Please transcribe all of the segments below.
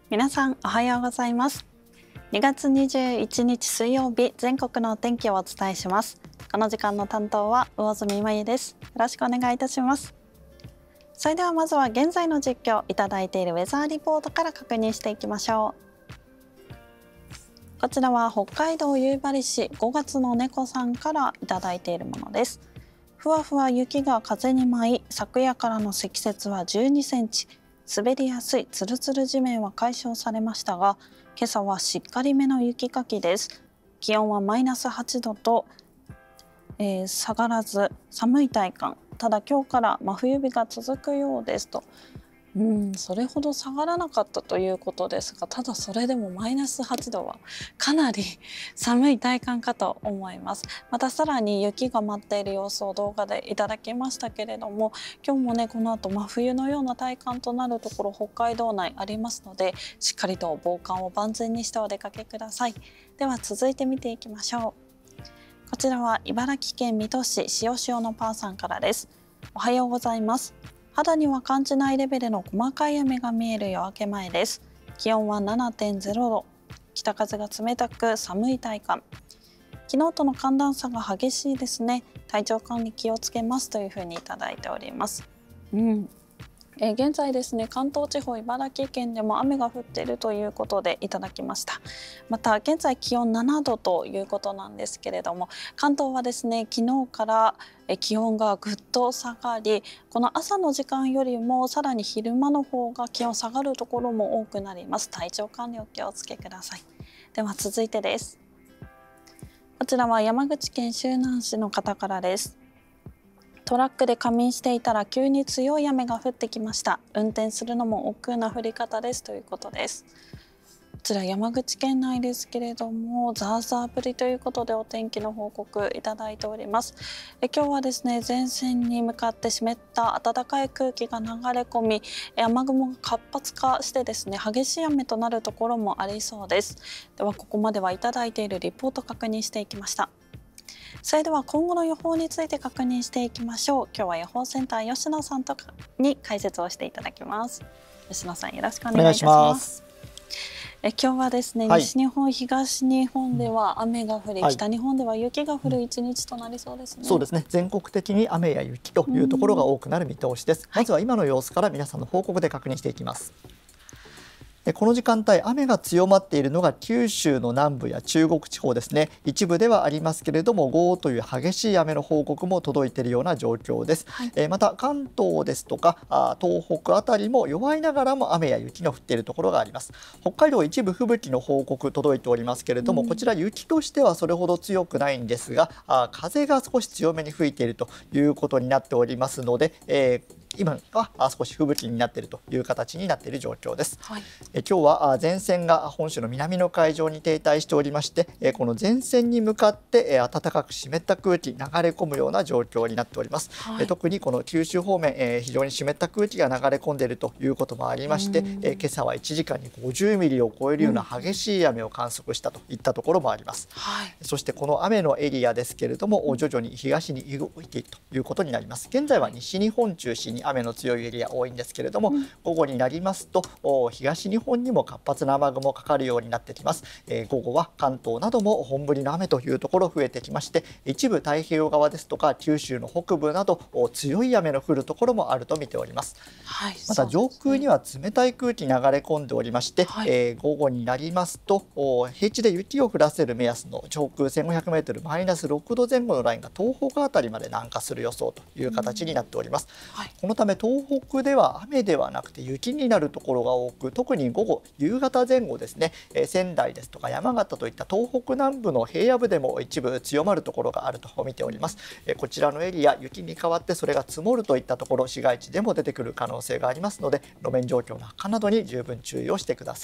皆さんおはようございます。2月21日水曜日、全国のお天気をお伝えします。この時間の担当は魚住真由です。よろしくお願いいたします。それではまずは現在の実況いただいているウェザーリポートから確認していきましょう。こちらは北海道夕張市5月の猫さんからいただいているものです。ふわふわ雪が風に舞い、昨夜からの積雪は12センチ。滑りやすいつるつる地面は解消されましたが、今朝はしっかりめの雪かきです。気温はマイナス8度と、下がらず寒い体感。ただ今日から真冬日が続くようですと。それほど下がらなかったということですが、ただそれでもマイナス8度はかなり寒い体感かと思います。またさらに雪が舞っている様子を動画でいただきましたけれども、今日もねこの後真冬のような体感となるところ北海道内ありますので、しっかりと防寒を万全にしてお出かけください。では続いて見ていきましょう。こちらは茨城県水戸市塩塩のパーさんからです。おはようございます。肌には感じないレベルの細かい雨が見える夜明け前です。気温は 7.0 度。北風が冷たく寒い体感。昨日との寒暖差が激しいですね。体調管理気をつけますというふうにいただいております。現在ですね、関東地方茨城県でも雨が降っているということでいただきました。また現在気温7度ということなんですけれども、関東はですね昨日から気温がぐっと下がり、この朝の時間よりもさらに昼間の方が気温下がるところも多くなります。体調管理お気をつけください。では続いてです。こちらは山口県周南市の方からです。トラックで仮眠していたら急に強い雨が降ってきました。運転するのも億劫な降り方ですということです。こちら山口県内ですけれども、ザーザー降りということでお天気の報告いただいております。今日はですね、前線に向かって湿った暖かい空気が流れ込み、雨雲が活発化してですね、激しい雨となるところもありそうです。ではここまではいただいているリポート確認していきました。それでは今後の予報について確認していきましょう。今日は予報センター吉野さんとかに解説をしていただきます。吉野さんよろしくお願いいたします。今日はですね、西日本東日本では雨が降り、北日本では雪が降る一日となりそうですね。 そうですね、全国的に雨や雪というところが多くなる見通しです。まずは今の様子から皆さんの報告で確認していきます。この時間帯雨が強まっているのが九州の南部や中国地方ですね。一部ではありますけれども、豪雨という激しい雨の報告も届いているような状況です。また関東ですとか東北あたりも弱いながらも雨や雪が降っているところがあります。北海道一部吹雪の報告届いておりますけれども、こちら雪としてはそれほど強くないんですが、風が少し強めに吹いているということになっておりますので、今は少し吹雪になっているという形になっている状況です。今日は前線が本州の南の海上に停滞しておりまして、この前線に向かって暖かく湿った空気流れ込むような状況になっております。特にこの九州方面、非常に湿った空気が流れ込んでいるということもありまして、今朝は1時間に50ミリを超えるような激しい雨を観測したといったところもあります。そしてこの雨のエリアですけれども、徐々に東に動いているということになります。現在は西日本中心に雨の強いエリア多いんですけれども、午後になりますと東日本にも活発な雨雲かかるようになってきます。午後は関東なども本降りの雨というところ増えてきまして、一部太平洋側ですとか九州の北部など強い雨の降るところもあると見ております。また上空には冷たい空気流れ込んでおりまして、午後になりますと平地で雪を降らせる目安の上空 1500m マイナス6度前後のラインが東北あたりまで南下する予想という形になっております。このため東北では雨ではなくて雪になるところが多く、特に午後夕方前後ですね、仙台ですとか山形といった東北南部の平野部でも一部強まるところがあると見ております。こちらのエリア雪に変わってそれが積もるといったところ、市街地でも出てくる可能性がありますので、路面状況の悪化などに十分注意をしてください。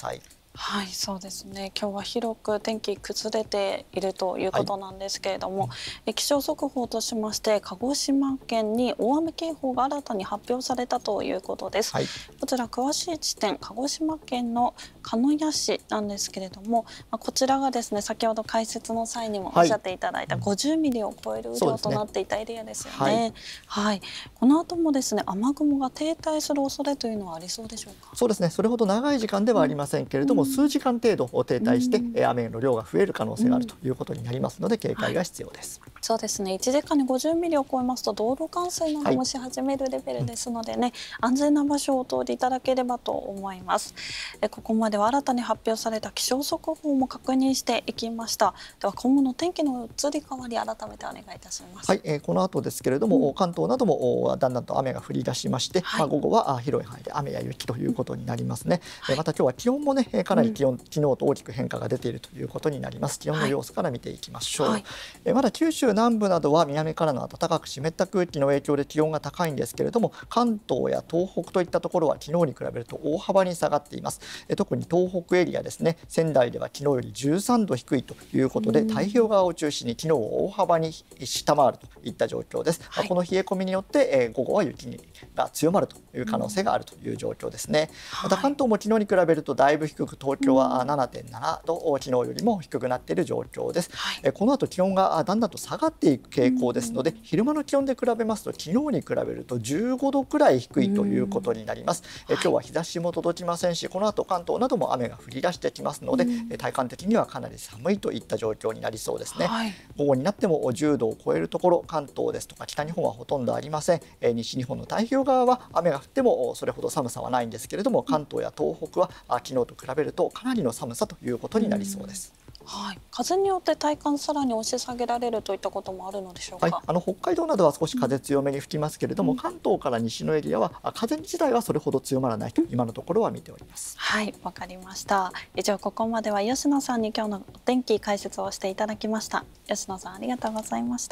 はい、そうですね。今日は広く天気崩れているということなんですけれども、気象速報としまして鹿児島県に大雨警報が新たに発表されたということです。 はい、 こちら詳しい地点、鹿児島県の鹿屋市なんですけれども、こちらがですね、先ほど解説の際にもおっしゃっていただいた50ミリを超える雨量となっていたエリアですよね。はい、この後もですね、雨雲が停滞する恐れというのはありそうでしょうか。 そうですね。それほど長い時間ではありませんけれども、数時間程度停滞して、雨の量が増える可能性があるということになりますので、警戒が必要です。 そうですね。1時間に50ミリを超えますと道路冠水などもし始めるレベルですのでね、安全な場所をお通りいただければと思います。ここまでは新たに発表された気象速報も確認していきました。では今後の天気の移り変わり、改めてお願いいたします。 はい、この後ですけれども、関東などもだんだんと雨が降り出しまして、午後は広い範囲で雨や雪ということになりますね。また今日は気温もね、かなり昨日と大きく変化が出ているということになります。気温の様子から見ていきましょう。まだ九州南部などは南からの暖かく湿った空気の影響で気温が高いんですけれども、関東や東北といったところは昨日に比べると大幅に下がっています。特に東北エリアですね、仙台では昨日より13度低いということで、太平洋側を中心に昨日を大幅に下回るといった状況です。この冷え込みによって、午後は雪が強まるという可能性があるという状況ですね。また関東も昨日に比べるとだいぶ低く、東京は7.7度、昨日よりも低くなっている状況です。この後気温がだんだんと下がっていく傾向ですので、昼間の気温で比べますと昨日に比べると15度くらい低いということになります。今日は日差しも届きませんし、この後関東なども雨が降り出してきますので、体感的にはかなり寒いといった状況になりそうですね。午後になっても10度を超えるところ、関東ですとか北日本はほとんどありません。西日本の太平洋側は雨が降ってもそれほど寒さはないんですけれども、関東や東北は昨日と比べるとかなりの寒さということになりそうです。 はい、風によって体感さらに押し下げられるといったこともあるのでしょうか。 北海道などは少し風強めに吹きますけれども、関東から西のエリアは風自体はそれほど強まらないと今のところは見ております。 はい、わかりました。以上、ここまでは吉野さんに今日のお天気解説をしていただきました。吉野さん、ありがとうございました。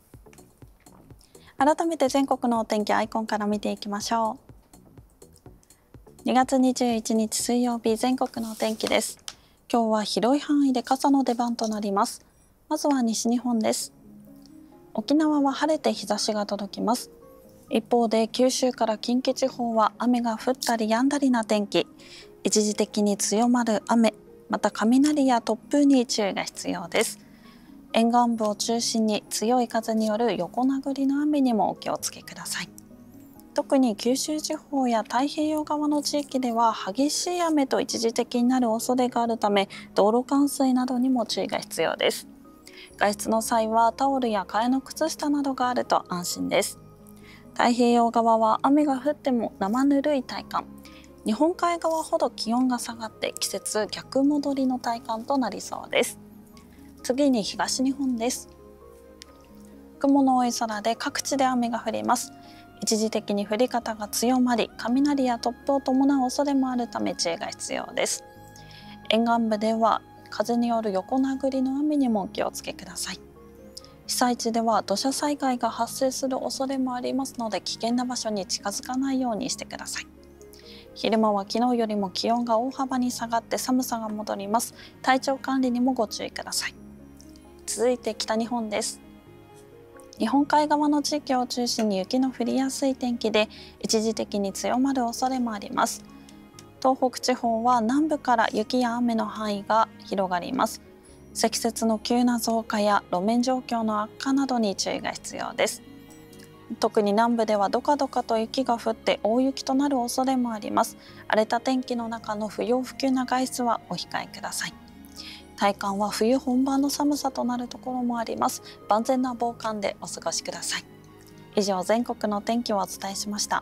改めて全国のお天気アイコンから見ていきましょう。2月21日水曜日、全国のお天気です。今日は広い範囲で傘の出番となります。まずは西日本です。沖縄は晴れて日差しが届きます。一方で九州から近畿地方は雨が降ったり止んだりな天気。一時的に強まる雨、また雷や突風に注意が必要です。沿岸部を中心に強い風による横殴りの雨にもお気をつけください。特に九州地方や太平洋側の地域では激しい雨と一時的になる恐れがあるため、道路冠水などにも注意が必要です。外出の際はタオルや替えの靴下などがあると安心です。太平洋側は雨が降っても生ぬるい体感、日本海側ほど気温が下がって季節逆戻りの体感となりそうです。次に東日本です。雲の多い空で各地で雨が降ります。一時的に降り方が強まり、雷や突風を伴う恐れもあるため注意が必要です。沿岸部では風による横殴りの雨にもお気をつけください。被災地では土砂災害が発生する恐れもありますので、危険な場所に近づかないようにしてください。昼間は昨日よりも気温が大幅に下がって寒さが戻ります。体調管理にもご注意ください。続いて北日本です。日本海側の地域を中心に雪の降りやすい天気で、一時的に強まる恐れもあります。東北地方は南部から雪や雨の範囲が広がります。積雪の急な増加や路面状況の悪化などに注意が必要です。特に南部ではドカドカと雪が降って大雪となる恐れもあります。荒れた天気の中の不要不急な外出はお控えください。体感は冬本番の寒さとなるところもあります。万全な防寒でお過ごしください。以上、全国の天気をお伝えしました。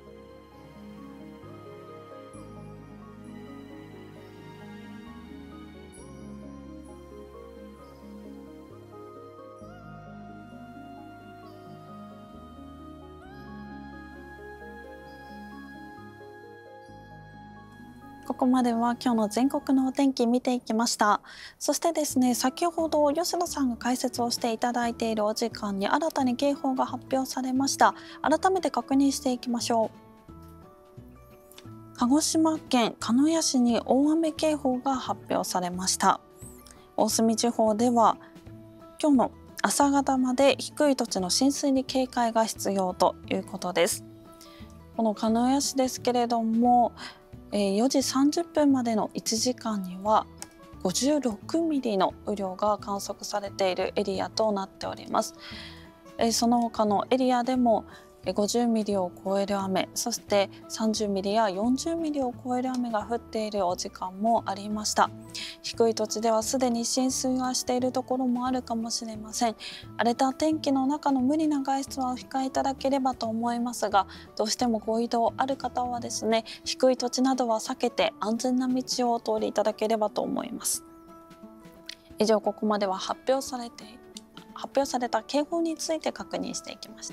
ここまでは今日の全国のお天気見ていきました。そしてですね、先ほど吉野さんが解説をしていただいているお時間に新たに警報が発表されました。改めて確認していきましょう。 鹿児島県鹿屋市に大雨警報が発表されました。大隅地方では今日の朝方まで低い土地の浸水に警戒が必要ということです。この鹿屋市ですけれども、4時30分までの1時間には56ミリの雨量が観測されているエリアとなっております。その他のエリアでも50ミリを超える雨、そして30ミリや40ミリを超える雨が降っているお時間もありました。低い土地ではすでに浸水がしているところもあるかもしれません。荒れた天気の中の無理な外出はお控えいただければと思いますが、どうしてもご移動ある方はですね、低い土地などは避けて安全な道をお通りいただければと思います。以上、ここまでは発表された警報について確認していきました。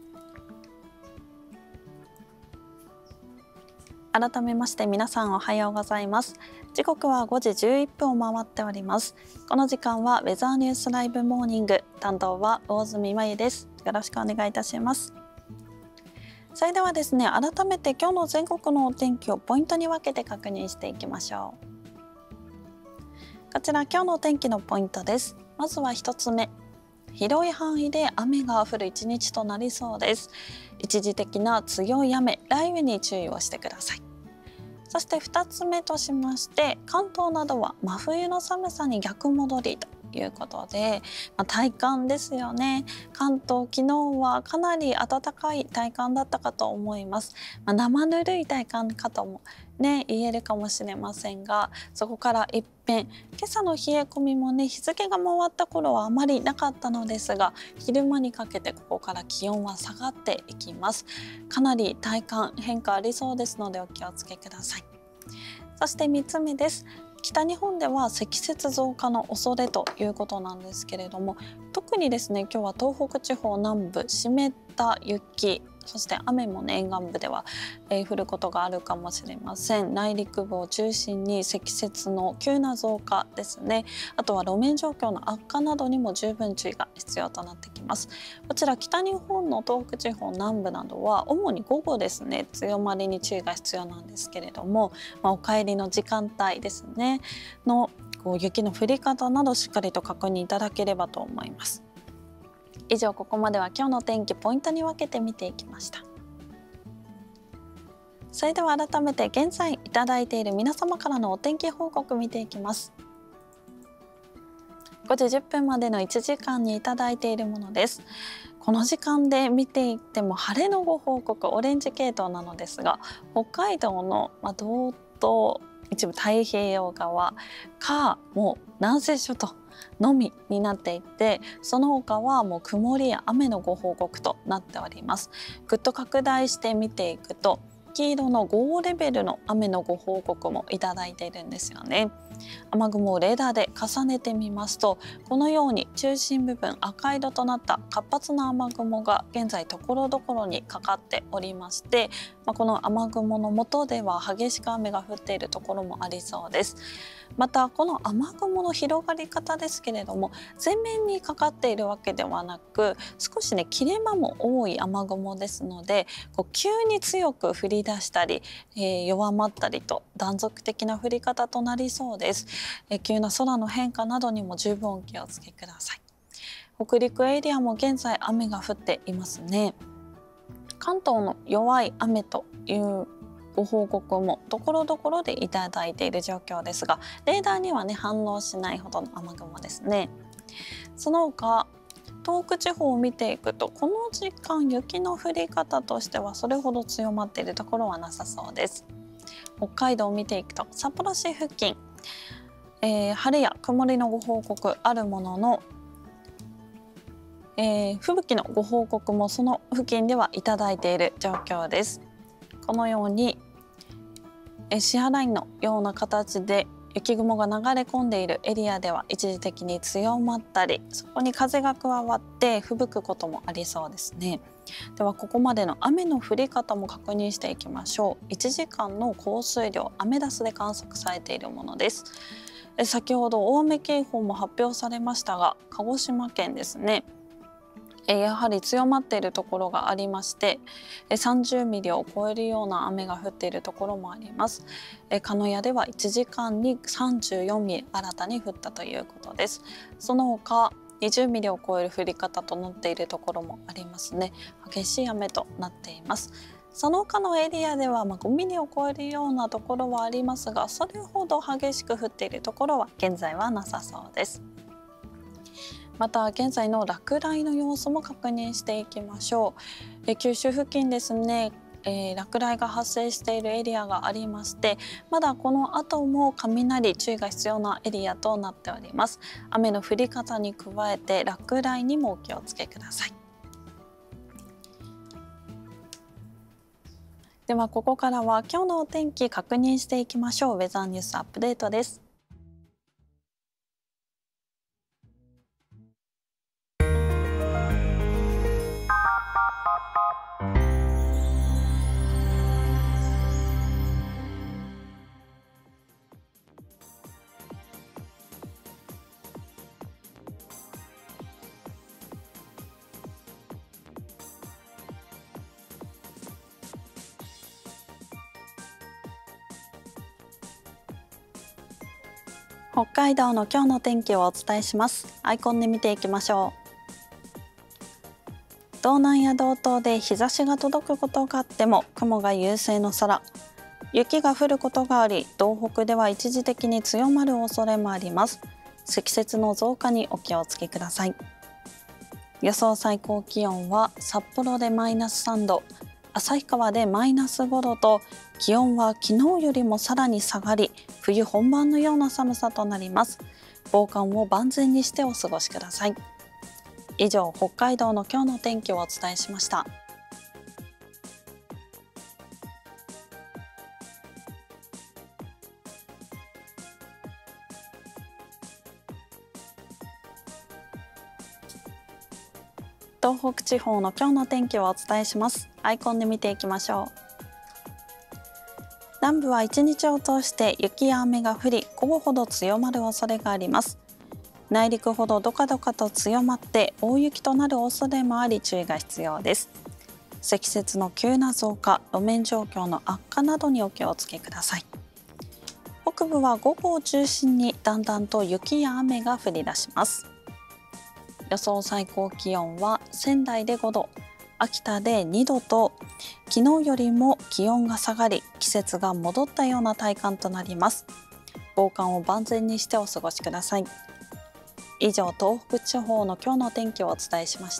改めまして皆さんおはようございます。時刻は5時11分を回っております。この時間はウェザーニュースライブモーニング、担当は魚住真由です。よろしくお願いいたします。それではですね、改めて今日の全国のお天気をポイントに分けて確認していきましょう。こちら今日のお天気のポイントです。まずは1つ目、広い範囲で雨が降る一日となりそうです。一時的な強い雨、雷雨に注意をしてください。そして2つ目としまして、関東などは真冬の寒さに逆戻りということで、体感ですよね。関東、昨日はかなり暖かい体感だったかと思います。生ぬるい体感かとも言えるかもしれませんが、そこから一変、今朝の冷え込みも日付が回った頃はあまりなかったのですが、昼間にかけてここから気温は下がっていきます。かなり体感変化ありそうですのでお気をつけください。そして3つ目です。北日本では積雪増加の恐れということなんですけれども、特にですね、今日は東北地方南部、湿った雪、そして雨も沿岸部では、降ることがあるかもしれません。内陸部を中心に積雪の急な増加ですね。あとは路面状況の悪化などにも十分注意が必要となってきます。こちら北日本の東北地方南部などは主に午後ですね、強まりに注意が必要なんですけれども、お帰りの時間帯ですねの雪の降り方などしっかりと確認いただければと思います。以上、ここまでは今日の天気ポイントに分けて見ていきました。それでは改めて現在いただいている皆様からのお天気報告見ていきます。5時10分までの1時間にいただいているものです。この時間で見ていっても晴れのご報告、オレンジ系統なのですが、北海道の道東、一部太平洋側かもう南西諸島のみになっていて、その他はもう曇りや雨のご報告となっております。ぐっと拡大して見ていくと、黄色の5レベルの雨のご報告もいただいているんですよね。雨雲をレーダーで重ねてみますと、このように中心部分赤色となった活発な雨雲が現在ところどころにかかっておりまして、この雨雲の下では激しく雨が降っているところもありそうです。またこの雨雲の広がり方ですけれども、全面にかかっているわけではなく、少し切れ間も多い雨雲ですので、急に強く降り出したり、弱まったりと断続的な降り方となりそうです。急な空の変化などにも十分お気をつけください。北陸エリアも現在雨が降っていますね。関東の弱い雨というご報告もところどころでいただいている状況ですが、レーダーには反応しないほどの雨雲ですね。その他東北地方を見ていくと、この時間雪の降り方としてはそれほど強まっているところはなさそうです。北海道を見ていくと、札幌市付近、晴れや曇りのご報告あるものの、吹雪のご報告もその付近ではいただいている状況です。このようにシアラインのような形で雪雲が流れ込んでいるエリアでは一時的に強まったり、そこに風が加わって吹雪くこともありそうですね。ではここまでの雨の降り方も確認していきましょう。1時間の降水量、アメダスで観測されているものです。先ほど大雨警報も発表されましたが、鹿児島県ですね、 やはり強まっているところがありまして、30ミリを超えるような雨が降っているところもあります。鹿屋では1時間に34ミリ新たに降ったということです。その他20ミリを超える降り方となっているところもありますね。激しい雨となっています。その他のエリアでは5ミリを超えるようなところはありますが、それほど激しく降っているところは現在はなさそうです。また現在の落雷の様子も確認していきましょう。九州付近ですね、落雷が発生しているエリアがありまして、まだこの後も雷注意が必要なエリアとなっております。雨の降り方に加えて落雷にもお気をつけください。ではここからは今日のお天気確認していきましょう。ウェザーニュースアップデートです。北海道の今日の天気をお伝えします。アイコンで見ていきましょう。道南や道東で日差しが届くことがあっても雲が優勢の空。雪が降ることがあり、東北では一時的に強まる恐れもあります。積雪の増加にお気をつけください。予想最高気温は札幌でマイナス3度、旭川でマイナス5度と気温は昨日よりもさらに下がり、冬本番のような寒さとなります。防寒を万全にしてお過ごしください。以上、北海道の今日の天気をお伝えしました。東北地方の今日の天気をお伝えします。アイコンで見ていきましょう。南部は一日を通して雪や雨が降り、午後ほど強まる恐れがあります。内陸ほどドカドカと強まって大雪となる恐れもあり、注意が必要です。積雪の急な増加、路面状況の悪化などにお気をつけください。北部は午後を中心にだんだんと雪や雨が降り出します。予想最高気温は仙台で5度、秋田で2度と昨日よりも気温が下がり、季節が戻ったような体感となります。防寒を万全にしてお過ごしください。以上、東北地方の今日の天気をお伝えしました。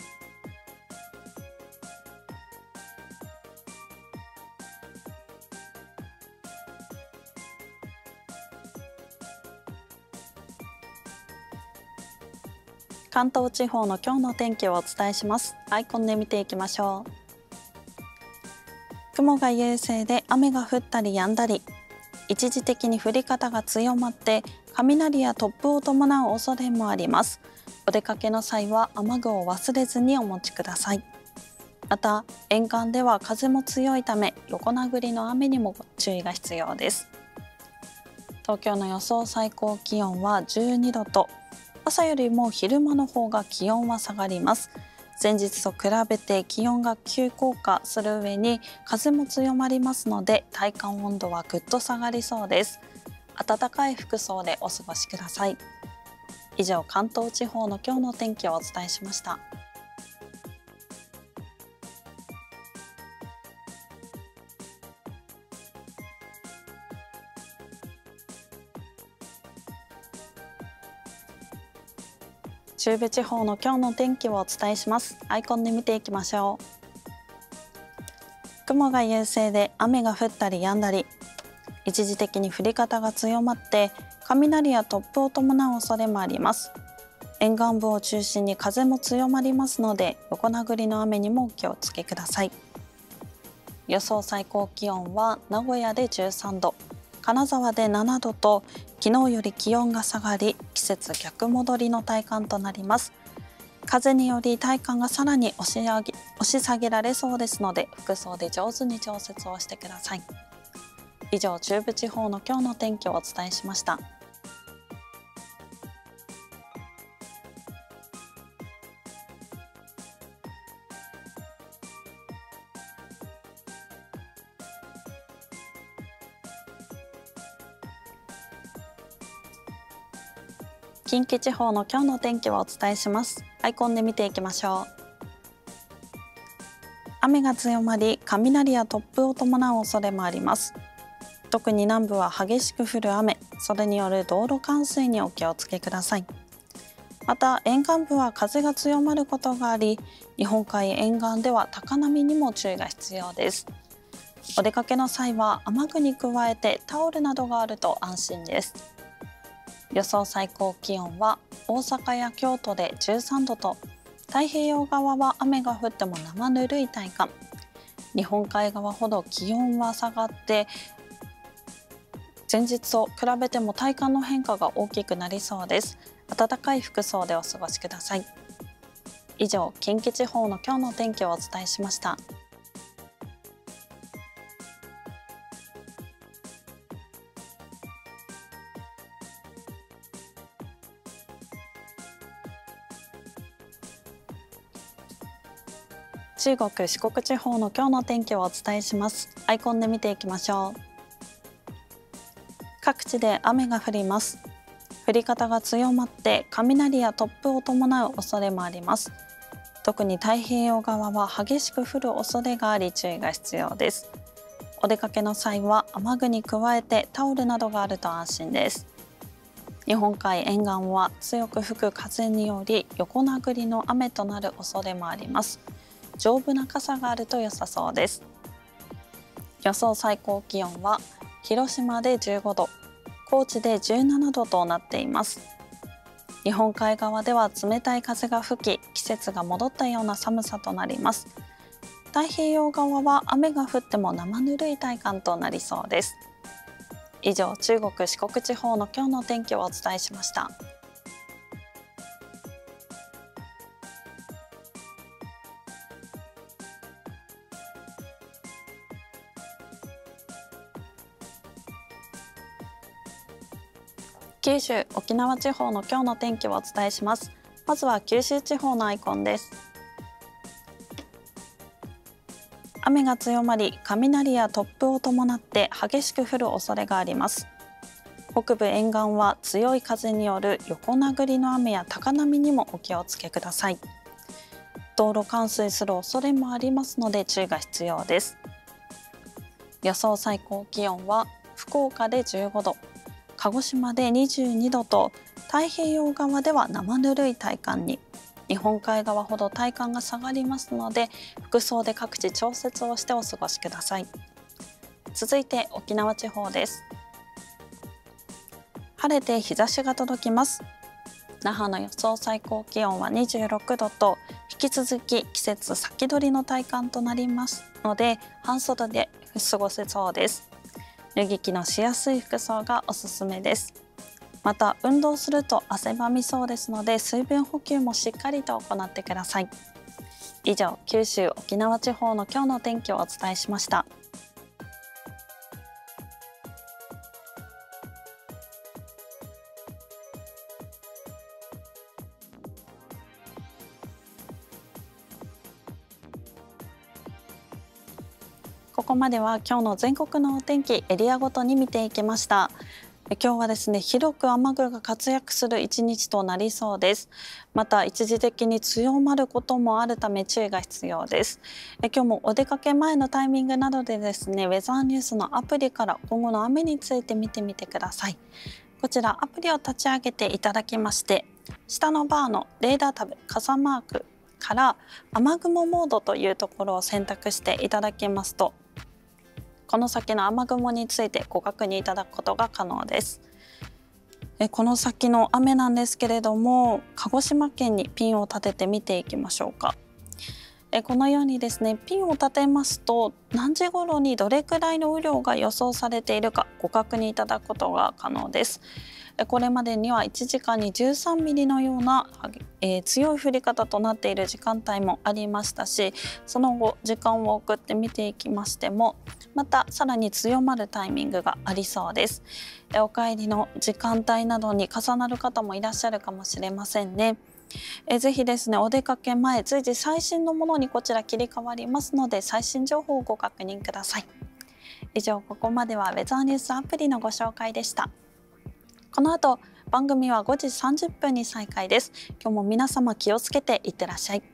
関東地方の今日の天気をお伝えします。アイコンで見ていきましょう。雲が優勢で雨が降ったり止んだり、一時的に降り方が強まって雷や突風を伴う恐れもあります。お出かけの際は雨具を忘れずにお持ちください。また沿岸では風も強いため、横殴りの雨にも注意が必要です。東京の予想最高気温は12度と、朝よりも昼間の方が気温は下がります。前日と比べて気温が急降下する上に風も強まりますので、体感温度はぐっと下がりそうです。暖かい服装でお過ごしください。以上、関東地方の今日の天気をお伝えしました。中部地方の今日の天気をお伝えします。アイコンで見ていきましょう。雲が優勢で雨が降ったり止んだり、一時的に降り方が強まって雷や突風を伴う恐れもあります。沿岸部を中心に風も強まりますので、横殴りの雨にもお気をつけください。予想最高気温は名古屋で13度、金沢で7度と昨日より気温が下がり、季節逆戻りの体感となります。風により体感がさらに押し下げられそうですので、服装で上手に調節をしてください。以上、中部地方の今日の天気をお伝えしました。 近畿地方の今日の天気をお伝えします。アイコンで見ていきましょう。雨が強まり、雷や突風を伴う恐れもあります。特に南部は激しく降る雨、それによる道路冠水にお気をつけください。また沿岸部は風が強まることがあり、日本海沿岸では高波にも注意が必要です。お出かけの際は雨具に加えてタオルなどがあると安心です。予想最高気温は大阪や京都で13度と、太平洋側は雨が降っても生ぬるい体感、日本海側ほど気温は下がって前日と比べても体感の変化が大きくなりそうです。暖かい服装でお過ごしください。以上、近畿地方の今日の天気をお伝えしました。中国・四国地方の今日の天気をお伝えします。アイコンで見ていきましょう。各地で雨が降ります。降り方が強まって雷や突風を伴う恐れもあります。特に太平洋側は激しく降る恐れがあり注意が必要です。お出かけの際は雨具に加えてタオルなどがあると安心です。日本海沿岸は強く吹く風により横殴りの雨となる恐れもあります。丈夫な傘があると良さそうです。予想最高気温は広島で15度、高知で17度となっています。日本海側では冷たい風が吹き、季節が戻ったような寒さとなります。太平洋側は雨が降っても生ぬるい体感となりそうです。以上、中国・四国地方の今日の天気をお伝えしました。九州・沖縄地方の今日の天気をお伝えします。まずは九州地方のアイコンです。雨が強まり、雷や突風を伴って激しく降る恐れがあります。北部沿岸は強い風による横殴りの雨や高波にもお気をつけください。道路冠水する恐れもありますので注意が必要です。予想最高気温は福岡で15度、鹿児島で22度と、太平洋側では生ぬるい体感に、日本海側ほど体感が下がりますので、服装で各地調節をしてお過ごしください。続いて沖縄地方です。晴れて日差しが届きます。那覇の予想最高気温は26度と、引き続き季節先取りの体感となりますので、半袖で過ごせそうです。脱ぎ着のしやすい服装がおすすめです。また運動すると汗ばみそうですので、水分補給もしっかりと行ってください。以上、九州・沖縄地方の今日の天気をお伝えしました。ここまでは今日の全国のお天気エリアごとに見ていきました。今日はですね、広く雨具が活躍する一日となりそうです。また一時的に強まることもあるため注意が必要です。今日もお出かけ前のタイミングなどでですね、ウェザーニュースのアプリから今後の雨について見てみてください。こちらアプリを立ち上げていただきまして、下のバーのレーダータブ傘マークから雨雲モードというところを選択していただきますと、この先の雨雲についてご確認いただくことが可能です。この先の雨なんですけれども、鹿児島県にピンを立てて見ていきましょうか。このようにですね、ピンを立てますと何時頃にどれくらいの雨量が予想されているかご確認いただくことが可能です。これまでには1時間に13ミリのような、強い降り方となっている時間帯もありましたし、その後時間を送って見ていきましても、またさらに強まるタイミングがありそうです。お帰りの時間帯などに重なる方もいらっしゃるかもしれませんね。ぜひですね、お出かけ前随時最新のものにこちら切り替わりますので、最新情報をご確認ください。以上、ここまではウェザーニュースアプリのご紹介でした。この後番組は5時30分に再開です。今日も皆様気をつけていってらっしゃい。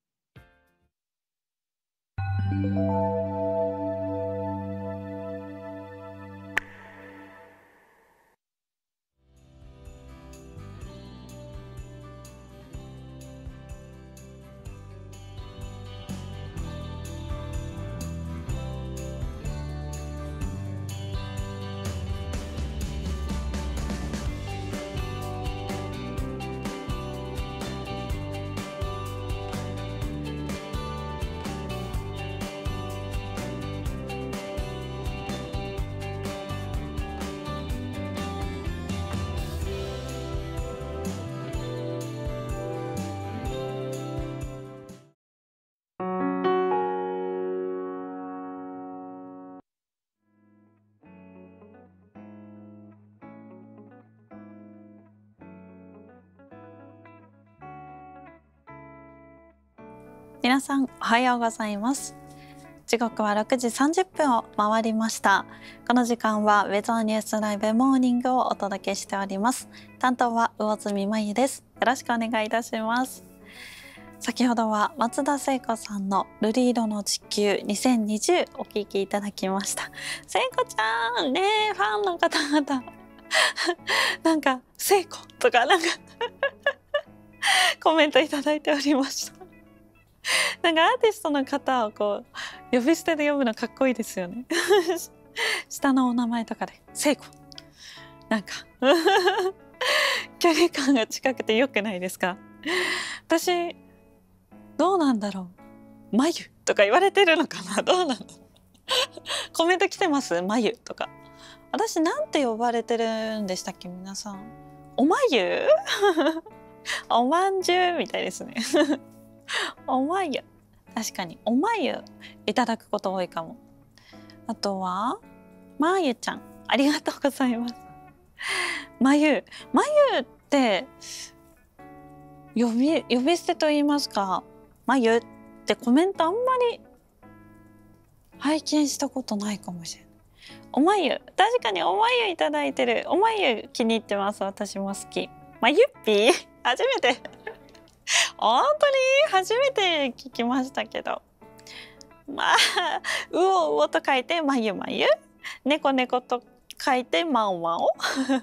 皆さんおはようございます。時刻は6時30分を回りました。この時間はウェザーニュースライブモーニングをお届けしております。担当は魚住真由です。よろしくお願いいたします。先ほどは松田聖子さんの瑠璃色の地球2020お聞きいただきました。聖子ちゃんね、ファンの方々なんか聖子とかなんかコメントいただいておりました。なんかアーティストの方をこう呼び捨てで呼ぶのかっこいいですよね下のお名前とかで聖子なんか距離感が近くてよくないですか？私どうなんだろう、まゆとか言われてるのかな、どうなのコメント来てます？まゆとか私なんて呼ばれてるんでしたっけ皆さん。おまゆおまんじゅうみたいですねおまゆ、確かにおまゆいただくこと多いかも。あとはまゆちゃん、ありがとうございます。まゆって呼び捨てと言いますか、まゆってコメントあんまり拝見したことないかもしれない。おまゆ、確かにおまゆいただいてる。おまゆ気に入ってます。私も好き。まゆっぴー初めて本当に初めて聞きましたけど、まあうおうおと書いてまゆまゆ、猫猫と書いてまおまお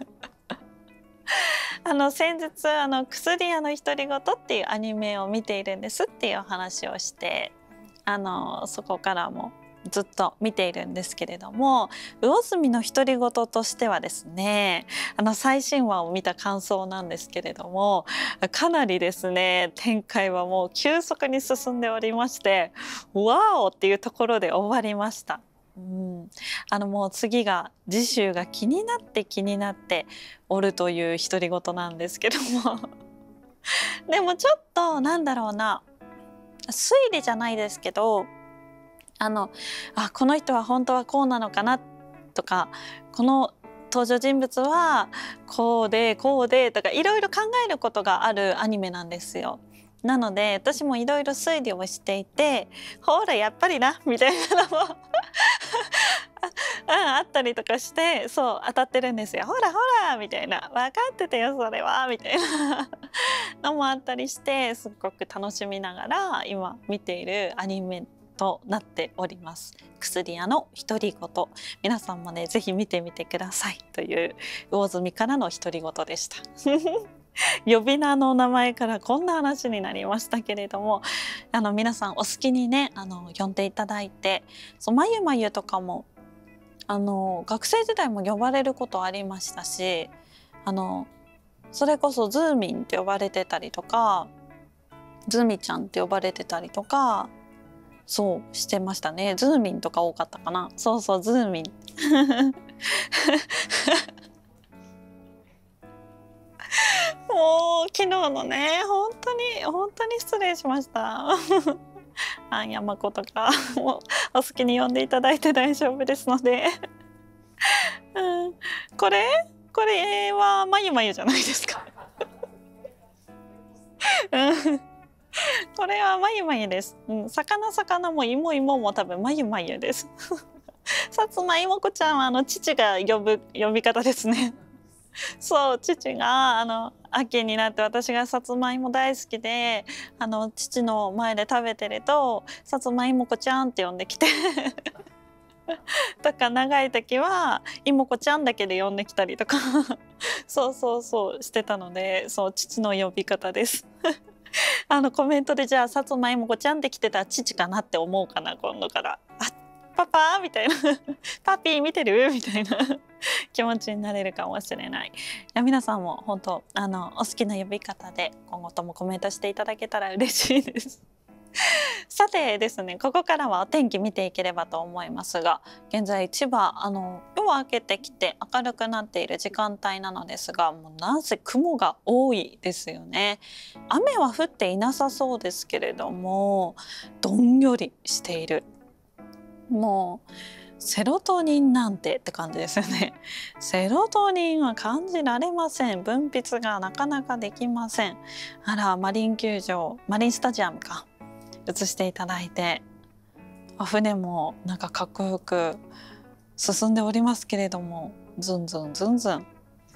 先日薬屋の独り言っていうアニメを見ているんですっていう話をして、そこからもずっと見ているんですけれども、魚住の独り言としてはですね、最新話を見た感想なんですけれども、かなりですね展開はもう急速に進んでおりまして、わおっていうところで終わりました。もう次週が気になっておるという独り言なんですけどもでもちょっとなんだろうな、推理じゃないですけど、この人は本当はこうなのかなとか、この登場人物はこうでとかいろいろ考えることがあるアニメなんですよ。なので私もいろいろ推理をしていて、ほらやっぱりなみたいなのもあったりとかして、そう当たってるんですよ。ほらほらみたいな、分かっててよそれはみたいなのもあったりして、すっごく楽しみながら今見ているアニメとなっております。薬屋の独り言、皆さんもねぜひ見てみてくださいという魚住からの独り言でした呼び名の名前からこんな話になりましたけれども、皆さんお好きにね呼んでいただいて、まゆまゆとかも学生時代も呼ばれることありましたし、それこそズーミンって呼ばれてたりとか、ズミちゃんって呼ばれてたりとかそうしてましたね。ズーミンとか多かったかな。そうそうズーミンもう昨日のね本当に失礼しました山子とかもお好きに呼んでいただいて大丈夫ですのでこれはまゆまゆじゃないですかこれはまゆまゆです。魚も芋も多分まゆまゆですさつまいもこちゃんは父が呼び方ですねそう父が秋になって私がさつまいも大好きで父の前で食べてるとさつまいもこちゃんって呼んできてとか長い時はいもこちゃんだけで呼んできたりとかそうそうそうしてたので、そう父の呼び方ですコメントでじゃあさつまいもこちゃんって来てたら父かなって思うかな今度から。パパみたいなパピー見てるみたいな気持ちになれるかもしれない。いや皆さんも本当お好きな呼び方で今後ともコメントしていただけたら嬉しいですさてですね、ここからはお天気見ていければと思いますが、現在千葉夜は明けてきて明るくなっている時間帯なのですが、もうなぜ雲が多いですよね。雨は降っていなさそうですけれどもどんよりしている。もうセロトニンなんてって感じですよね。セロトニンは感じられません。分泌がなかなかできません。あら、マリンスタジアムか映していただいて、船もなんかかっこよく進んでおりますけれども、ズンズンズンズン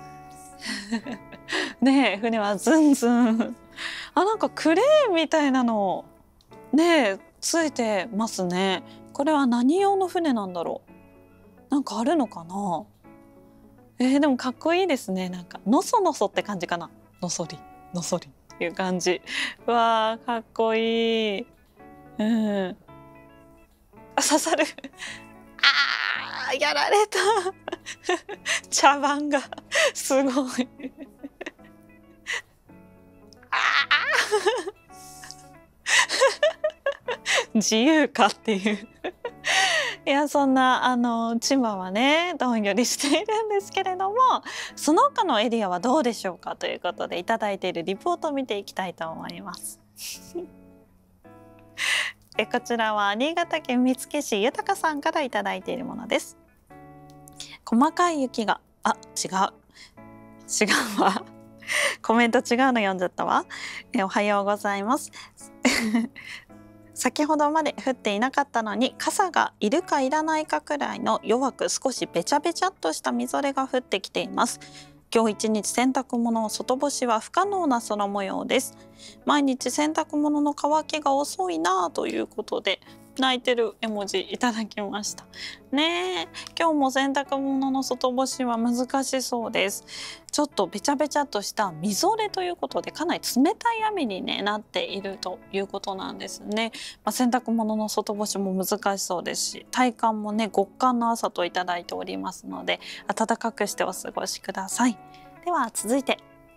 ねえ、船はズンズンなんかクレーンみたいなのねえついてますね。これは何用の船なんだろう。なんかあるのかな。でもかっこいいですね。なんかのそのそって感じかな。のそりのそりっていう感じ。わーかっこいい。刺さるやられた茶番がすごい自由かっていういやそんな千葉はねどんよりしているんですけれども、その他のエリアはどうでしょうかということでいただいているリポートを見ていきたいと思いますこちらは新潟県見附市豊さんからいただいているものです。細かい雪が違うわコメント違うの読んじゃったわ。おはようございます先ほどまで降っていなかったのに傘がいるかいらないかくらいの弱く少しべちゃべちゃっとしたみぞれが降ってきています。今日一日洗濯物外干しは不可能な空模様です。毎日洗濯物の乾きが遅いなということで泣いてる絵文字いただきましたね。今日も洗濯物の外干しは難しそうです。ちょっとべちゃべちゃっとしたみぞれということでかなり冷たい雨に、なっているということなんですね。洗濯物の外干しも難しそうですし、体感もね極寒の朝といただいておりますので暖かくしてお過ごしください。では続いて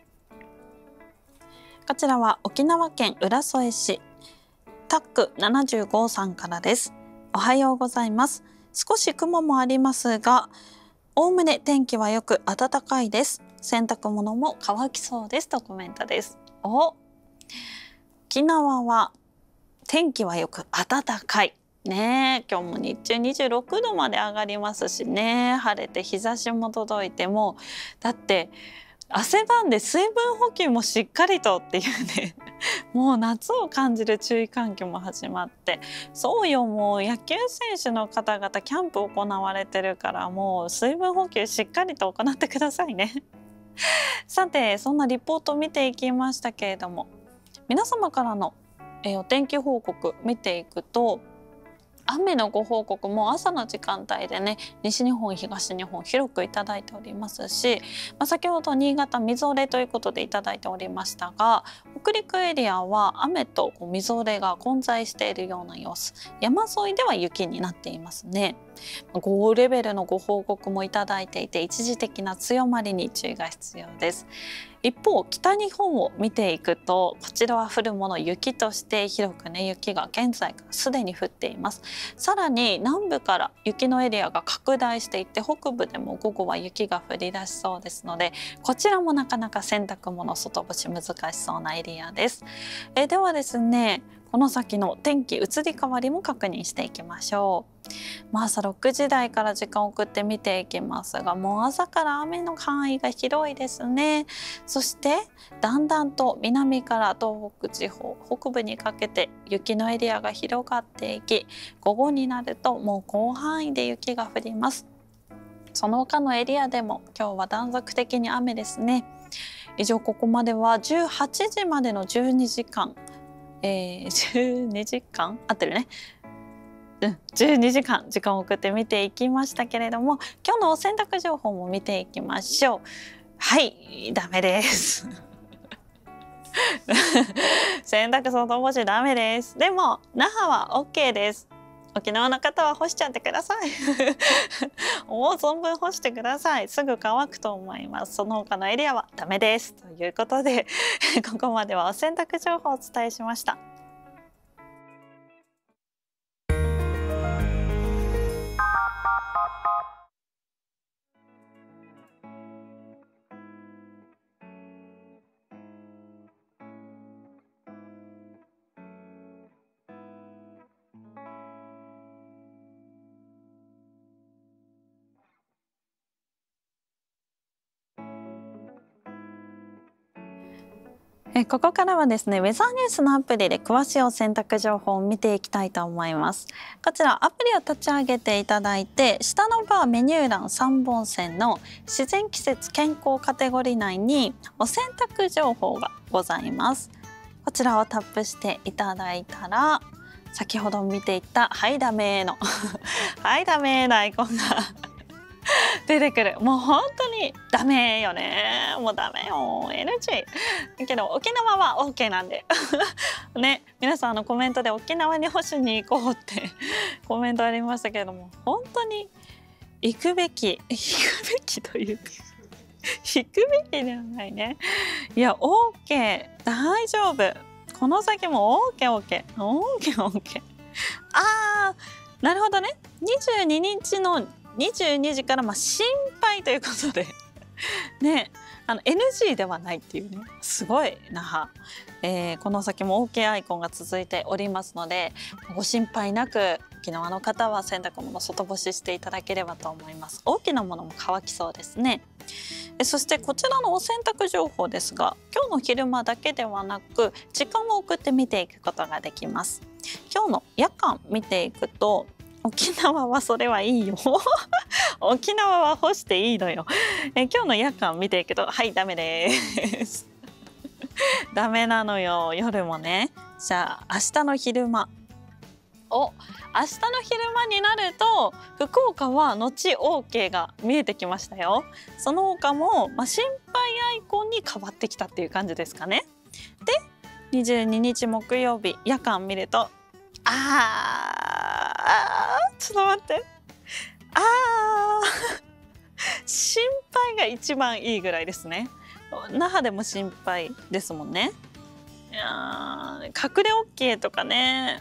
こちらは沖縄県浦添市タック75さんからです。おはようございます。少し雲もありますがおおむね天気はよく暖かいです。洗濯物も乾きそうですとコメントです。沖縄は天気はよく暖かいね。今日も日中26度まで上がりますしね、晴れて日差しも届いてもだって汗ばんで水分補給もしっかりとっていうねもう夏を感じる注意喚起も始まって、そうよ、もう野球選手の方々キャンプ行われてるからもう水分補給しっかりと行ってくださいねさてそんなリポートを見ていきましたけれども、皆様からの、お天気報告見ていくと雨のご報告も朝の時間帯でね西日本東日本広くいただいておりますし、先ほど新潟みぞれということでいただいておりましたが、北陸エリアは雨とみぞれが混在しているような様子、山沿いでは雪になっていますね。5レベルのご報告もいただいていて一時的な強まりに注意が必要です。一方北日本を見ていくとこちらは降るもの雪として広くね雪が現在からすでに降っています。さらに南部から雪のエリアが拡大していって北部でも午後は雪が降り出しそうですので、こちらもなかなか洗濯物外干し難しそうなエリアです。ではですね、この先の天気移り変わりも確認していきましょう。朝6時台から時間を送って見ていきますが、もう朝から雨の範囲が広いですね。そしてだんだんと南から東北地方北部にかけて雪のエリアが広がっていき、午後になるともう広範囲で雪が降ります。 その他のエリアでも今日は断続的に雨ですね。以上、ここまでは18時までの12時間、12時間合ってるね。12時間時間を送って見ていきましたけれども、今日のお洗濯情報も見ていきましょう。はい、ダメです洗濯外干しダメです。でも那覇は OK です。沖縄の方は干しちゃってくださいもう存分干してください。すぐ乾くと思います。その他のエリアはダメですということでここまではお洗濯情報をお伝えしました。ここからはですね、ウェザーニュースのアプリで詳しいお洗濯情報を見ていきたいと思います。こちらアプリを立ち上げていただいて、下のバーメニュー欄3本線の自然季節健康カテゴリー内にお洗濯情報がございます。こちらをタップしていただいたら、先ほど見ていたはいダメのはいダメのアイコンが出てくる。もう本当にダメよね。もうダメよ NG だけど沖縄は OK なんでね、皆さんコメントで沖縄に干しに行こうってコメントありましたけれども、本当に行くべきという行くべきではないね。いや OK 大丈夫、この先も OK。 あーなるほどね。22日の22時から心配ということでね、NG ではないっていうね、すごい那覇、この先も OK アイコンが続いておりますので、ご心配なく沖縄の方は洗濯物外干ししていただければと思います。大きなものも乾きそうですね。そしてこちらのお洗濯情報ですが、今日の昼間だけではなく時間を送って見ていくことができます。今日の夜間見ていくと、沖縄はそれはいいよ沖縄は干していいのよ。今日の夜間見ていくと、はいダメですダメなのよ、夜もね。じゃあ明日の昼間、明日の昼間になると福岡は後 OK が見えてきましたよ。その他も、心配アイコンに変わってきたっていう感じですかね。で22日木曜日夜間見ると、ちょっと待って、心配が一番いいぐらいですね。那覇でも心配ですもんね。隠れ OK とかね、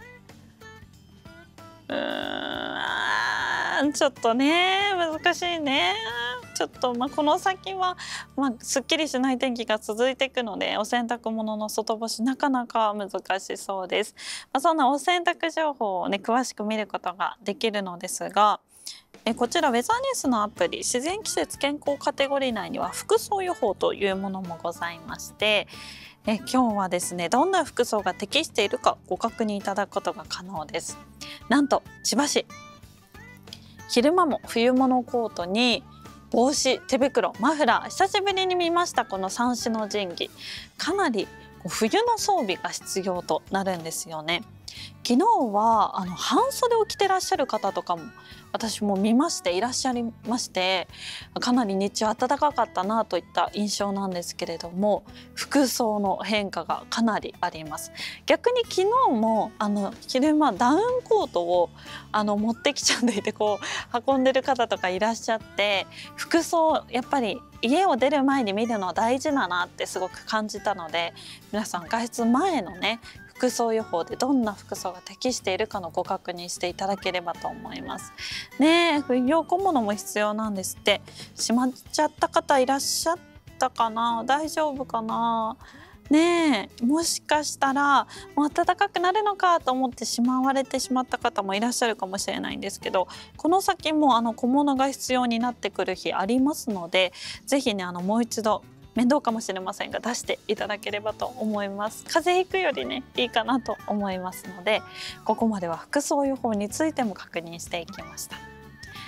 ちょっとね難しいね。ちょっとこの先はすっきりしない天気が続いていくので、お洗濯物の外干しなかなか難しそうです。そんなお洗濯情報をね詳しく見ることができるのですが、こちらウェザーニュースのアプリ自然季節健康カテゴリー内には服装予報というものもございまして、今日はですねどんな服装が適しているかご確認いただくことが可能です。なんと千葉市、昼間も冬物コートに帽子、手袋、マフラー、久しぶりに見ました。この三種の神器、かなり冬の装備が必要となるんですよね。昨日は半袖を着てらっしゃる方とかも私も見まして、いらっしゃいまして、かなり日中暖かかったなといった印象なんですけれども、服装の変化がかなりあります。逆に昨日も昼間ダウンコートを持ってきちゃっていて運んでる方とかいらっしゃって、服装やっぱり家を出る前に見るの大事だなってすごく感じたので、皆さん外出前のね服装予報でどんな服装が適しているかのご確認していただければと思いますね。冬用小物も必要なんですって。しまっちゃった方いらっしゃったかな、大丈夫かなねえ、もしかしたらもう暖かくなるのかと思ってしまわれてしまった方もいらっしゃるかもしれないんですけど、この先も小物が必要になってくる日ありますので、ぜひねもう一度面倒かもしれませんが出していただければと思います。風邪ひくよりねいいかなと思いますので、ここまでは服装予報についても確認していきました。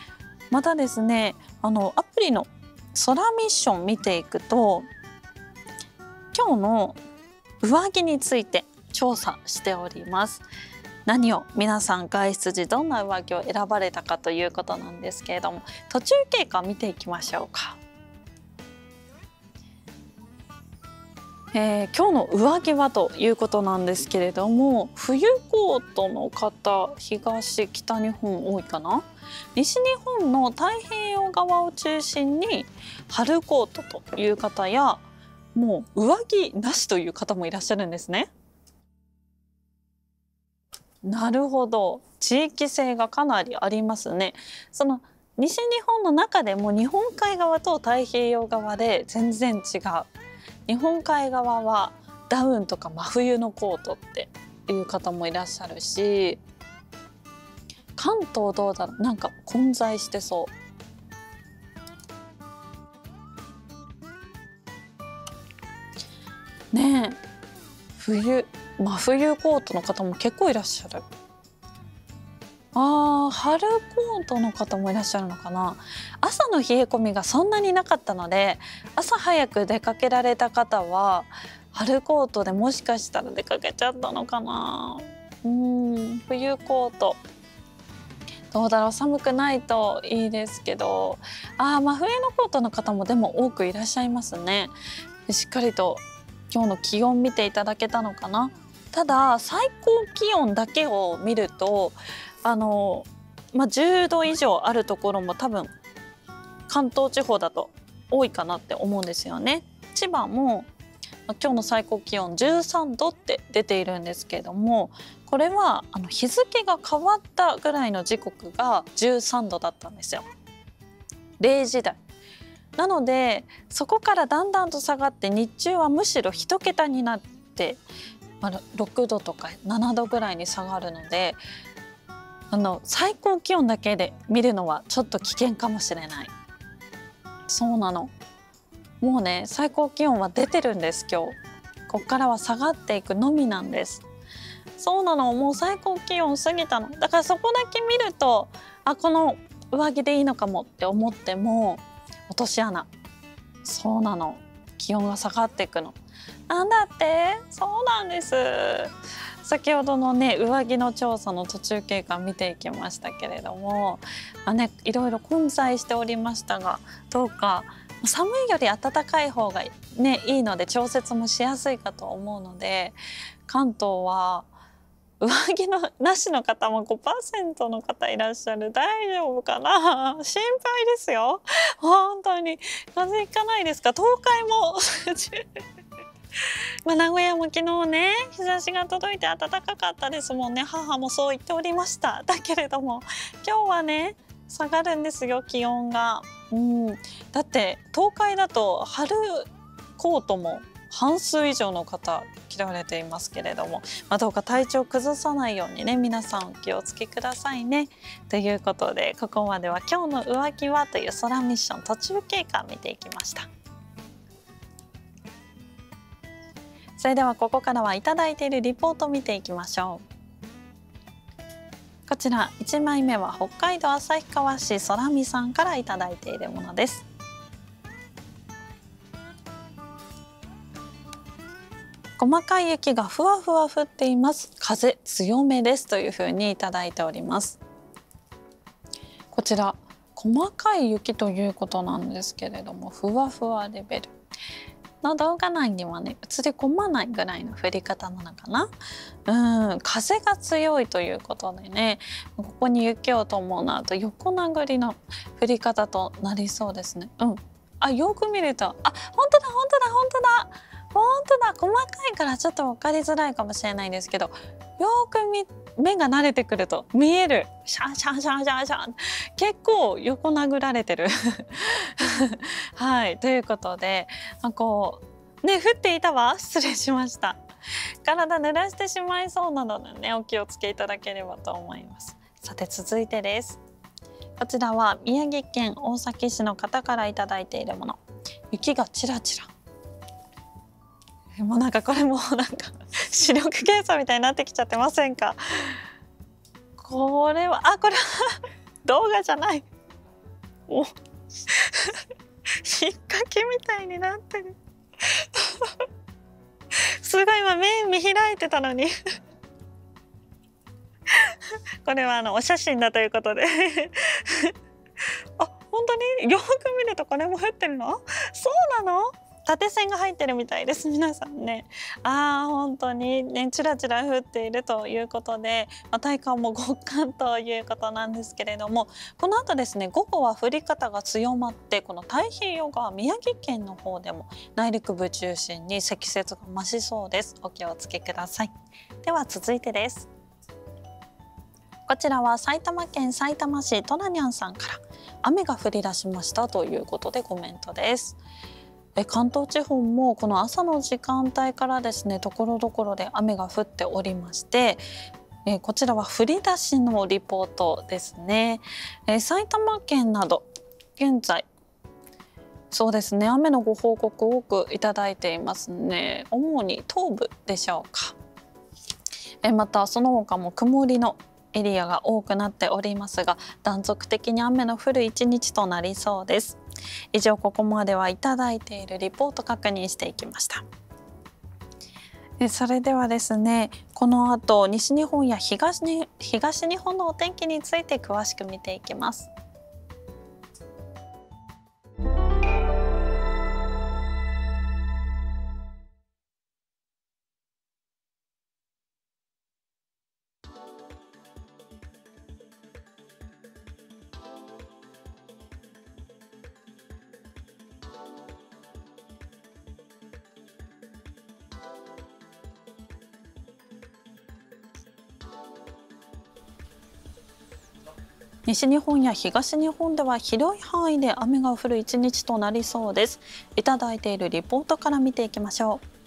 またですね、アプリの空ミッション見ていくと、今日の上着について調査しております。何を皆さん外出時どんな上着を選ばれたかということなんですけれども、途中経過見ていきましょうか。今日の上着はということなんですけれども、冬コートの方、東北日本多いかな。西日本の太平洋側を中心に春コートという方や、もう上着なしという方もいらっしゃるんですね。なるほど、地域性がかなりありますね。その西日本の中でも日本海側と太平洋側で全然違う。日本海側はダウンとか真冬のコートっていう方もいらっしゃるし、関東どうだろう、なんか混在してそうねえ。真冬コートの方も結構いらっしゃる。春コートの方もいらっしゃるのかな。朝の冷え込みがそんなになかったので、朝早く出かけられた方は春コートでもしかしたら出かけちゃったのかな。冬コートどうだろう、寒くないといいですけど、真冬のコートの方もでも多くいらっしゃいますね。しっかりと今日の気温見ていただけたのかな。ただ最高気温だけを見ると10度以上あるところも多分関東地方だと多いかなって思うんですよね。千葉も今日の最高気温13度って出ているんですけれども、これは日付が変わったぐらいの時刻が13度だったんですよ。0時台なので、そこからだんだんと下がって日中はむしろ1桁になって、6度とか7度ぐらいに下がるので、最高気温だけで見るのはちょっと危険かもしれない。そうなの。もうね、最高気温は出てるんです。今日こっからは下がっていくのみなんです。そうなの、もう最高気温過ぎたの。だからそこだけ見ると、この上着でいいのかもって思っても落とし穴。そうなの、気温が下がっていくの。なんだって。そうなんです。先ほどのね、上着の調査の途中経過見ていきましたけれども、いろいろ混在しておりましたが、どうか寒いより暖かい方がね、いいので調節もしやすいかと思うので、関東は上着のなしの方も 5% の方いらっしゃる。大丈夫かな。心配ですよ。本当に風邪ひかないですか。東海も名古屋も昨日ね、日差しが届いて暖かかったですもんね。母もそう言っておりました。だけれども今日はね、下がるんですよ、気温が。だって東海だと春コートも半数以上の方着られていますけれども、どうか体調崩さないようにね、皆さんお気をつけくださいね。ということで、ここまでは今日の上着はという空ミッション途中経過見ていきました。それではここからはいただいているリポートを見ていきましょう。こちら1枚目は北海道旭川市空見さんからいただいているものです。細かい雪がふわふわ降っています。風強めですというふうにいただいております。こちら細かい雪ということなんですけれども、ふわふわレベルの動画内にはね、映り込まないぐらいの降り方なのかな。風が強いということでね、ここに雪を伴うと横殴りの降り方となりそうですね。よく見ると、本当だ細かいからちょっと分かりづらいかもしれないんですけど、よく目が慣れてくると見える。シャンシャンシャンシャンシャン、結構横殴られてるはい、ということで、降っていたわ、失礼しました。体濡らしてしまいそうなのでね、お気をつけいただければと思います。さて続いてです。こちらは宮城県大崎市の方からいただいているもの。雪がちらちら。もうこれも視力検査みたいになってきちゃってませんか。これは動画じゃない。 お引っ掛けみたいになってる。すごい、今目見開いてたのに。これはお写真だということで。あ、本当によく見るとこれも降ってるの？そうなの？縦線が入ってるみたいです、皆さんね。本当にね、ちらちら降っているということで、体感も極寒ということなんですけれども、この後ですね、午後は降り方が強まって、この太平洋側、宮城県の方でも内陸部中心に積雪が増しそうです。お気をつけください。では続いてです。こちらは埼玉県さいたま市トラニャンさんから、雨が降り出しましたということでコメントです。関東地方もこの朝の時間帯からですね、ところどころで雨が降っておりまして、こちらは降り出しのリポートですね。埼玉県など現在そうですね、雨のご報告多くいただいていますね。主に東部でしょうか。またその他も曇りのエリアが多くなっておりますが、断続的に雨の降る一日となりそうです。以上、ここまではいただいているリポート確認していきました。それではですね、この後西日本や東日本のお天気について詳しく見ていきます。西日本や東日本では広い範囲で雨が降る一日となりそうです。いただいているリポートから見ていきましょう。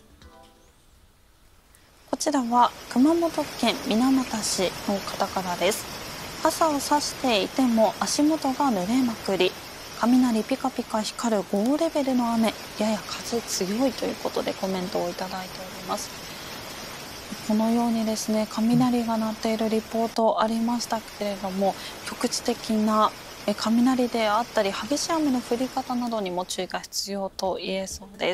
こちらは熊本県水俣市の方からです。傘を差していても足元が濡れまくり、雷ピカピカ光る5レベルの雨、やや風強いということでコメントをいただいております。このようにですね、雷が鳴っているリポートありましたけれども、局地的な雷であったり激しい雨の降り方などにも注意が必要と言えそうです。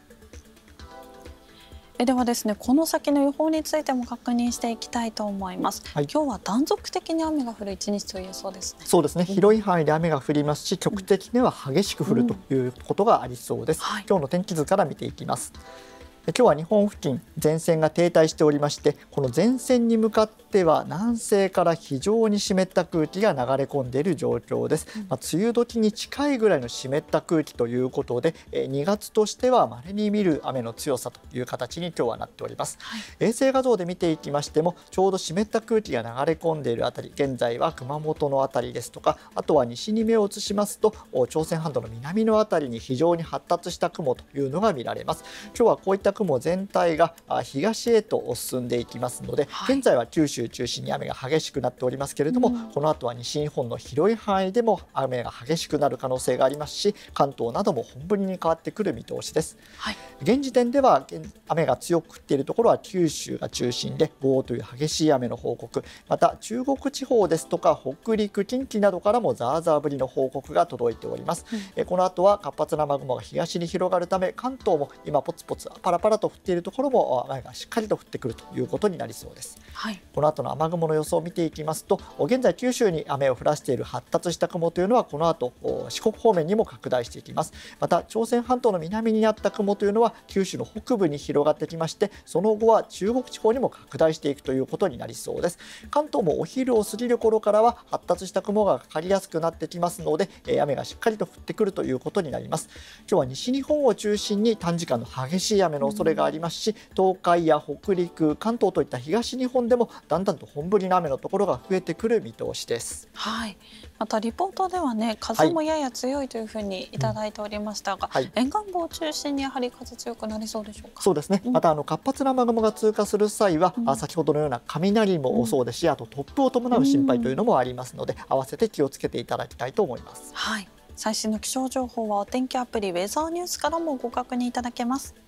ではですね、この先の予報についても確認していきたいと思います。今日は断続的に雨が降る一日と言えそうですね。 そうですね、広い範囲で雨が降りますし、局地的には激しく降るということがありそうです。今日の天気図から見ていきます。今日は日本付近、前線が停滞しておりまして、この前線に向かっては南西から非常に湿った空気が流れ込んでいる状況です。梅雨時に近いぐらいの湿った空気ということで、2月としては稀に見る雨の強さという形に今日はなっております。衛星画像で見ていきましても、ちょうど湿った空気が流れ込んでいるあたり、現在は熊本のあたりですとか、あとは西に目を移しますと朝鮮半島の南のあたりに非常に発達した雲というのが見られます。今日はこういった雲全体が東へと進んでいきますので、現在は九州中心に雨が激しくなっておりますけれども、この後は西日本の広い範囲でも雨が激しくなる可能性がありますし、関東なども本降りに変わってくる見通しです。現時点では雨が強く降っているところは九州が中心で、豪雨という激しい雨の報告、また中国地方ですとか北陸、近畿などからもザーザー降りの報告が届いております。この後は活発な雨雲が東に広がるため、関東も今ポツポツパラパラと降っているところも雨がしっかりと降ってくるということになりそうです。この後の雨雲の予想を見ていきますと、現在九州に雨を降らしている発達した雲というのはこの後四国方面にも拡大していきます。また朝鮮半島の南にあった雲というのは九州の北部に広がってきまして、その後は中国地方にも拡大していくということになりそうです。関東もお昼を過ぎる頃からは発達した雲がかかりやすくなってきますので、雨がしっかりと降ってくるということになります。今日は西日本を中心に短時間の激しい雨の恐れがありますし、東海や北陸、関東といった東日本でもだんだんと本降りの雨のところが増えてくる見通しです。またリポートではね、風もやや強いというふうにいただいておりましたが、沿岸部を中心にやはり風強くなりそうでしょうか。そうですね、また活発な雨雲が通過する際は、先ほどのような雷もそうですし、あと突風を伴う心配というのもありますので、合わせて気をつけていただきたいと思います。最新の気象情報はお天気アプリウェザーニュースからもご確認いただけます。